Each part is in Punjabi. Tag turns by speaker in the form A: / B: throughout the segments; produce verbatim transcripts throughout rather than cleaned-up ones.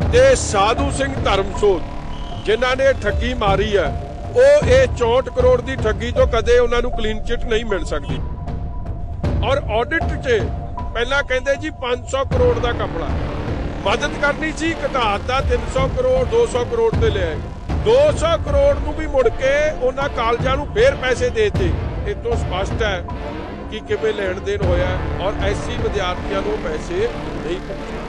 A: ਤੇ ਸਾਧੂ ਸਿੰਘ ਧਰਮਸੋਤ ਜਿਨ੍ਹਾਂ ਨੇ ਠੱਗੀ ਮਾਰੀ ਹੈ, ਉਹ ਇਹ ਚੌਂਹਠ ਕਰੋੜ ਦੀ ਠੱਗੀ ਤੋਂ ਕਦੇ ਉਹਨਾਂ ਨੂੰ ਕਲੀਨ ਚਿੱਟ ਨਹੀਂ ਮਿਲ ਸਕਦੀ। ਔਰ ਆਡਿਟ 'ਚ ਪਹਿਲਾਂ ਕਹਿੰਦੇ ਜੀ ਪੰਜ ਸੌ ਕਰੋੜ ਦਾ ਕਪੜਾ, ਮਦਦ ਕਰਨੀ ਸੀ, ਘਟਾਤਾ ਤਿੰਨ ਸੌ ਕਰੋੜ ਦੋ ਸੌ ਕਰੋੜ ਤੇ ਲਿਆਏ। ਦੋ ਸੌ ਕਰੋੜ ਨੂੰ ਵੀ ਮੁੜ ਕੇ ਉਹਨਾਂ ਕਾਲਜਾਂ ਨੂੰ ਫੇਰ ਪੈਸੇ ਦੇਤੇ। ਇਹ ਤੋਂ ਸਪਸ਼ਟ ਹੈ ਕਿ ਕਿਵੇਂ ਲੈਣ ਦੇਣ ਹੋਇਆ ਔਰ ਐਸੀ ਵਿਦਿਆਰਥੀਆਂ ਨੂੰ ਪੈਸੇ ਨਹੀਂ ਪਹੁੰਚੇ।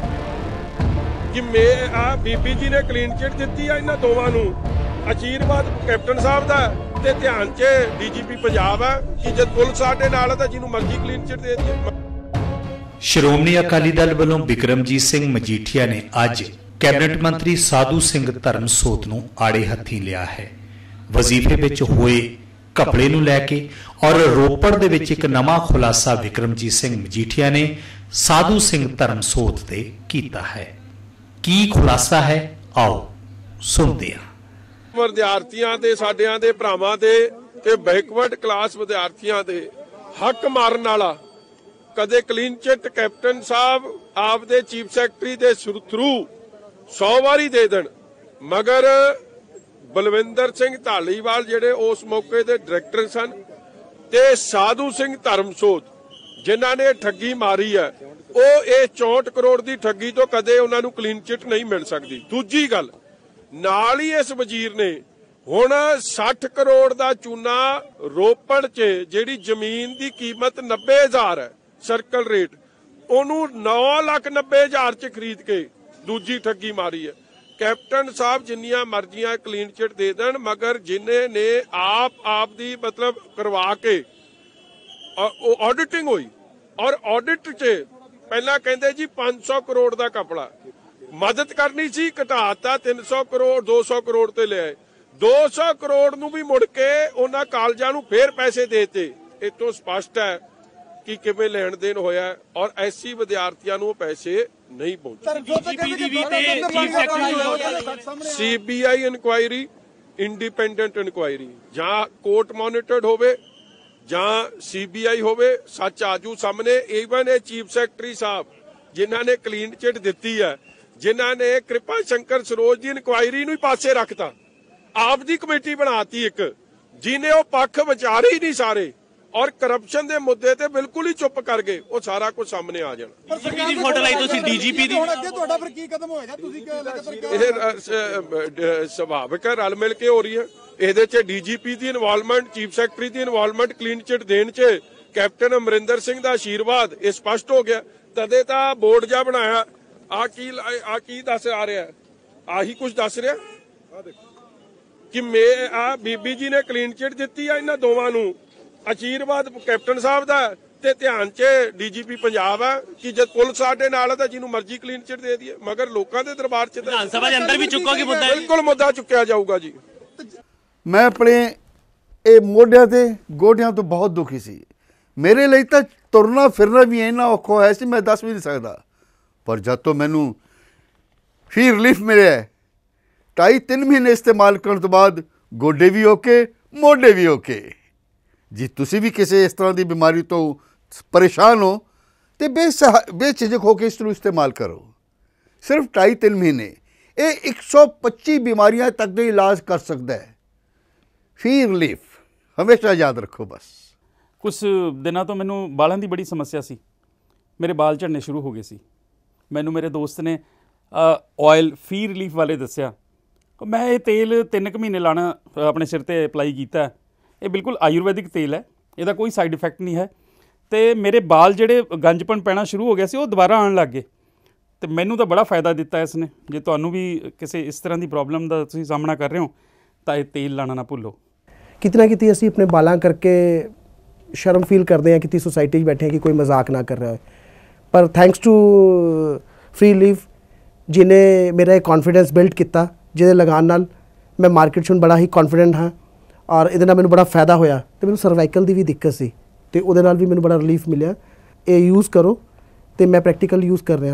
A: ਕਿ ਮੈਂ ਆ ਬੀਬੀ ਜੀ ਨੇ ਕਲੀਨ ਚਿੱਟ ਦਿੱਤੀ ਆ ਇਹਨਾਂ ਦੋਵਾਂ ਨੂੰ। ਅਸ਼ੀਰਵਾਦ ਕੈਪਟਨ ਸਾਹਿਬ ਦਾ ਤੇ ਧਿਆਨ 'ਚ ਡੀਜੀਪੀ ਪੰਜਾਬ ਹੈ ਕਿ ਜਦ ਪੁਲਿਸ ਸਾਡੇ ਨਾਲ ਹੈ ਤਾਂ ਜਿਹਨੂੰ ਮਰਜ਼ੀ ਕਲੀਨ ਚਿੱਟ ਦੇ ਦਈਏ।
B: ਸ਼੍ਰੋਮਣੀ ਅਕਾਲੀ ਦਲ ਵੱਲੋਂ ਬਿਕਰਮਜੀਤ ਸਿੰਘ ਮਜੀਠੀਆ ਨੇ ਅੱਜ ਕੈਬਨਿਟ ਮੰਤਰੀ ਸਾਧੂ ਸਿੰਘ ਧਰਮਸੋਤ ਨੂੰ ਆੜੇ ਹੱਥੀਂ ਲਿਆ ਹੈ। ਵਜ਼ੀਫੇ ਵਿੱਚ ਹੋਏ ਘਪਲੇ ਨੂੰ ਲੈ ਕੇ ਔਰ ਰੋਪੜ ਦੇ ਵਿੱਚ ਇੱਕ ਨਵਾਂ ਖੁਲਾਸਾ ਬਿਕਰਮਜੀਤ ਸਿੰਘ ਮਜੀਠੀਆ ਨੇ ਸਾਧੂ ਸਿੰਘ ਧਰਮਸੋਤ ਤੇ ਕੀਤਾ ਹੈ। ਕੀ ਖੁਲਾਸਾ ਹੈ, ਆਓ ਸੁਣਦੇ ਹਾਂ।
A: ਵਿਦਿਆਰਥੀਆਂ ਦੇ, ਸਾਡਿਆਂ ਦੇ ਭਰਾਵਾਂ ਦੇ ਤੇ ਬੈਕਵਰਡ ਕਲਾਸ ਵਿਦਿਆਰਥੀਆਂ ਦੇ ਹੱਕ ਮਾਰਨ ਵਾਲਾ ਕਦੇ ਕਲੀਨ ਚਿੱਟ ਕੈਪਟਨ ਸਾਹਿਬ ਆਪਦੇ ਚੀਫ ਸੈਕਟਰੀ ਦੇ ਥਰੂ ਸੌ ਵਾਰੀ ਦੇ ਦੇਣ, ਮਗਰ ਬਲਵਿੰਦਰ ਸਿੰਘ ਧਾਲੀਵਾਲ ਜਿਹੜੇ ਉਸ ਮੌਕੇ ਦੇ ਡਾਇਰੈਕਟਰ ਸਨ ਤੇ ਸਾਧੂ ਸਿੰਘ ਧਰਮਸੋਤ ਜਿਨ੍ਹਾਂ ਨੇ ਠੱਗੀ ਮਾਰੀ ਹੈ, ਉਹ ਇਹ ਚੌਂਹਠ ਕਰੋੜ ਦੀ ਠੱਗੀ ਤੋਂ ਕਦੇ ਉਹਨਾਂ ਨੂੰ ਕਲੀਨ ਚਿੱਟ ਨਹੀਂ ਮਿਲ ਸਕਦੀ। ਦੂਜੀ ਗੱਲ, ਨਾਲ ਹੀ ਇਸ ਵਜ਼ੀਰ ਨੇ ਹੁਣ ਸੱਠ ਕਰੋੜ ਦਾ ਚੂਨਾ ਰੋਪੜ 'ਚ ਜਿਹੜੀ ਜ਼ਮੀਨ ਦੀ ਕੀਮਤ ਨੱਬੇ ਹਜ਼ਾਰ ਹੈ ਸਰਕਲ ਰੇਟ, ਉਹਨੂੰ ਨੌ ਲੱਖ ਨੱਬੇ ਹਜ਼ਾਰ 'ਚ ਖਰੀਦ ਕੇ ਦੂਜੀ ਠੱਗੀ ਮਾਰੀ ਹੈ। ਕੈਪਟਨ ਸਾਹਿਬ ਜਿੰਨੀਆਂ ਮਰਜ਼ੀਆਂ ਕਲੀਨ ਚਿੱਟ ਦੇ ਦੇਣ, ਮਗਰ ਜਿਨ੍ਹਾਂ ਨੇ ਆਪ ਆਪ ਦੀ ਮਤਲਬ ਕਰਵਾ ਕੇ ਉਹ ਆਡਿਟਿੰਗ ਹੋਈ ਔਰ ਆਡਿਟ 'ਚ ਪਹਿਲਾਂ ਕਹਿੰਦੇ ਜੀ ਪੰਜ ਸੌ ਕਰੋੜ ਦਾ ਕਪੜਾ, ਮਦਦ ਕਰਨੀ ਸੀ, ਘਟਾਤਾ ਤਿੰਨ ਸੌ ਕਰੋੜ ਦੋ ਸੌ ਕਰੋੜ ਤੇ ਲਿਆਏ। ਦੋ ਸੌ ਕਰੋੜ ਨੂੰ ਵੀ ਮੁੜ ਕੇ ਉਹਨਾਂ ਕਾਲਜਾਂ ਨੂੰ ਫੇਰ ਪੈਸੇ ਦੇਤੇ। ਇਹ ਤੋਂ ਸਪਸ਼ਟ ਹੈ ਕਿ ਕਿਵੇਂ ਲੈਣ ਦੇਣ ਹੋਇਆ ਔਰ ਐਸੀ ਵਿਦਿਆਰਥੀਆਂ ਨੂੰ ਪੈਸੇ ਨਹੀਂ ਪਹੁੰਚੇ। ਸੀਬੀਆਈ ਇਨਕੁਆਇਰੀ, ਇੰਡੀਪੈਂਡੈਂਟ ਇਨਕੁਆਇਰੀ, ਜਾਂ ਕੋਰਟ ਮੋਨੀਟਰਡ ਹੋਵੇ ਜਾਂ ਸੀਬੀਆਈ ਹੋਵੇ, ਸੱਚ ਆਜੂ ਸਾਹਮਣੇ। ਈਵਨ ਇਹ ਚੀਫ ਸੈਕਟਰੀ ਸਾਹਿਬ ਜਿਨ੍ਹਾਂ ਨੇ ਕਲੀਨ ਚਿੱਟ ਦਿੱਤੀ ਹੈ, ਜਿਨ੍ਹਾਂ ਨੇ ਕਿਰਪਾ ਸ਼ੰਕਰ ਸਰੋਜ ਦੀ ਇਨਕੁਆਇਰੀ ਨੂੰ ਹੀ ਪਾਸੇ ਰੱਖਤਾ, ਆਪ ਦੀ ਕਮੇਟੀ ਬਣਾਤੀ ਇੱਕ, ਜਿਹਨੇ ਉਹ ਪੱਖ ਵਿਚਾਰੇ ਹੀ ਨਹੀਂ ਸਾਰੇ ਔਰ ਕਰਪਸ਼ਨ ਦੇ ਮੁੱਦੇ ਤੇ ਬਿਲਕੁਲ ਹੀ ਚੁੱਪ ਕਰ ਗਏ। ਉਹ ਸਾਰਾ ਕੁਝ ਸਾਹਮਣੇ ਆ ਜਾਣਾ।
C: ਦੀ ਫੋਟੋ ਲਾਈ ਤੁਸੀਂ ਡੀਜੀਪੀ ਦੀ,
D: ਹੁਣ ਅੱਗੇ ਤੁਹਾਡਾ ਫਿਰ ਕੀ ਕਦਮ ਹੋਏਗਾ? ਤੁਸੀਂ
A: ਇਹ ਸੁਭਾਵਿਕ ਹੈ, ਰਲ ਮਿਲ ਕੇ ਹੋ ਰਹੀ ਹੈ। ਇਹਦੇ 'ਚ ਡੀਜੀਪੀ ਦੀ ਇਨਵੋਲਵਮੈਂਟ, ਚੀਫ ਸੈਕਟਰੀ ਦੀ ਇਨਵੋਲਵਮੈਂਟ ਕਲੀਨ ਚਿੱਟ ਦੇਣ 'ਚ ਕੈਪਟਨ ਅਮਰਿੰਦਰ ਸਿੰਘ ਦਾ ਆਸ਼ੀਰਵਾਦ, ਇਹ ਸਪਸ਼ਟ ਹੋ ਗਿਆ। ਤਦੇ ਤਾਂ ਬੋਰਡ ਜਿਹਾ ਬਣਾਇਆ। ਆ ਕੀ ਆ ਕੀ ਦੱਸ ਆ ਰਿਹਾ, ਆਹੀ ਕੁਝ ਦੱਸ ਰਿਹਾ ਕਿ ਮੈਂ ਆ ਬੀਬੀ ਜੀ ਨੇ ਕਲੀਨ ਚਿੱਟ ਦਿੱਤੀ ਆ ਇਹਨਾਂ ਦੋਵਾਂ ਨੂੰ। ਅਸ਼ੀਰਵਾਦ ਕੈਪਟਨ ਸਾਹਿਬ ਦਾ ਤੇ ਧਿਆਨ 'ਚ ਡੀਜੀਪੀ ਪੰਜਾਬ ਹੈ ਕਿ ਜਦ ਪੁਲਿਸ ਸਾਡੇ ਨਾਲ ਹੈ ਤਾਂ ਜਿਹਨੂੰ ਮਰਜ਼ੀ ਕਲੀਨ ਚਿੱਟ ਦੇ ਦਈਏ, ਮਗਰ ਲੋਕਾਂ ਦੇ ਦਰਬਾਰ 'ਚ
C: ਵਿਧਾਨ ਸਭਾ ਦੇ ਅੰਦਰ ਵੀ ਚੁੱਕੋਗੇ ਮੁੱਦਾ?
A: ਬਿਲਕੁਲ ਮੁੱਦਾ ਚੁੱਕਿਆ ਜਾਊਗਾ ਜੀ।
D: ਮੈਂ ਆਪਣੇ ਇਹ ਮੋਢਿਆਂ ਤੇ ਗੋਡਿਆਂ ਤੋਂ ਬਹੁਤ ਦੁਖੀ ਸੀ। ਮੇਰੇ ਲਈ ਤਾਂ ਤੁਰਨਾ ਫਿਰਨਾ ਵੀ ਇੰਨਾ ਔਖਾ ਹੋਇਆ ਸੀ, ਮੈਂ ਦੱਸ ਵੀ ਨਹੀਂ ਸਕਦਾ। ਪਰ ਜਦ ਤੋਂ ਮੈਨੂੰ ਫੀ ਰਿਲੀਫ ਮਿਲਿਆ, ਢਾਈ ਤਿੰਨ ਮਹੀਨੇ ਇਸਤੇਮਾਲ ਕਰਨ ਤੋਂ ਬਾਅਦ ਗੋਡੇ ਵੀ ਓਕੇ, ਮੋਢੇ ਵੀ ਓਕੇ। ਜੇ ਤੁਸੀਂ ਵੀ ਕਿਸੇ ਇਸ ਤਰ੍ਹਾਂ ਦੀ ਬਿਮਾਰੀ ਤੋਂ ਪਰੇਸ਼ਾਨ ਹੋ तो बेसहा बेझिझक होकर इसनूं इस्तेमाल करो। सिर्फ ढाई तीन महीने ये एक सौ पच्ची बीमारियां तक का इलाज कर सकता है। फी रिलीफ हमेशा याद रखो। बस
E: कुछ दिनों तो मैनू बालों की बड़ी समस्या सी, मेरे बाल झड़ने शुरू हो गए सी। मैनू मेरे दोस्त ने ऑयल फी रिलीफ वाले दसिया, मैं ये तेल तीन क महीने लाना अपने सिर ते अप्लाई किया। ये बिल्कुल आयुर्वैदिक तेल है, इसका कोई साइड इफैक्ट नहीं है। तो मेरे बाल जिहड़े गंजपन पैना शुरू हो गया सी, वो दोबारा आने लग गए। तो मैनू तो बड़ा फायदा दिता इसने। जे तुहानू भी किसी इस तरह की प्रॉब्लम का तुसीं सामना कर रहे हो तो ये तेल लाना ना भुल्लो।
F: कितना कितनी असीं अपने बालां करके शर्म फील करते हैं, कितनी सोसाइटी बैठे हैं कि कोई मजाक ना कर रहा है। पर थैंक्स टू फ्री रिलीफ जिन्हें मेरा एक कॉन्फिडेंस बिल्ड किया, जिहदे लगान नाल मैं मार्केट च बड़ा ही कॉन्फिडेंट हाँ और इहदे नाल मैनूं बड़ा फायदा होया। तो मैनूं सर्वाइकल की भी दिक्कत सी, तो उहदे नाल भी मैनूं बड़ा रिलीफ मिलिया। ये यूज़ करो, तो मैं प्रैक्टिकल यूज़ कर रहा।